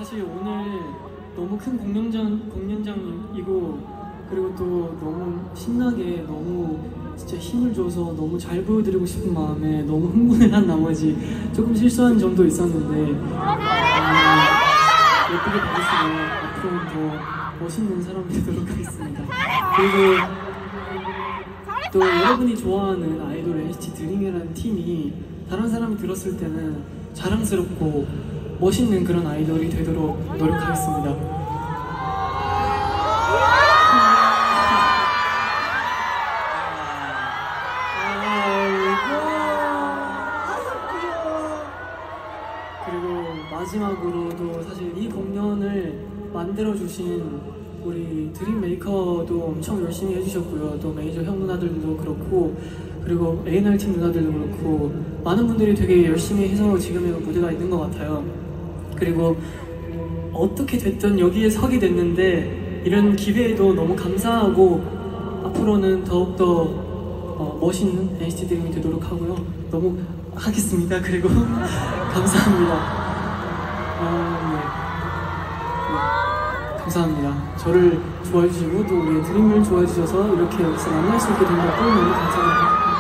사실 오늘 너무 큰 공연장이고 그리고 또 너무 신나게 너무 진짜 힘을 줘서 너무 잘 보여드리고 싶은 마음에 너무 흥분을 한 나머지 조금 실수한 점도 있었는데 예쁘게 봐주시고 앞으로는 더 멋있는 사람이 되도록 하겠습니다. 그리고 또 여러분이 좋아하는 아이돌 NCT 드림이라는 팀이 다른 사람이 들었을 때는 자랑스럽고 멋있는 그런 아이돌이 되도록 노력하겠습니다. 그리고 마지막으로도 사실 이 공연을 만들어주신 우리 드림메이커도 엄청 열심히 해주셨고요. 또 메이저 형 누나들도 그렇고 그리고 A&R 팀 누나들도 그렇고 많은 분들이 되게 열심히 해서 지금의 무대가 있는 것 같아요. 그리고 어떻게 됐든 여기에 서게 됐는데 이런 기회에도 너무 감사하고 앞으로는 더욱더 멋있는 NCT 드림이 되도록 하고요. 너무 하겠습니다. 그리고 감사합니다. 감사합니다. 저를 좋아해 주시고 또 우리 드림을 좋아해 주셔서 이렇게 여기서 만날 수 있게 된 것도 너무 감사합니다.